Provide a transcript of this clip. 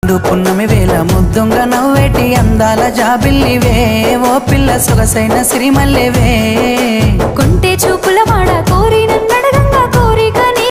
పున్నమి వేళ ముద్దుంగ నవ్వేటి అందాల జాబిల్లివే ఓ పిల్ల సొగసైన సిరిమల్లెవే కొంటే చూపు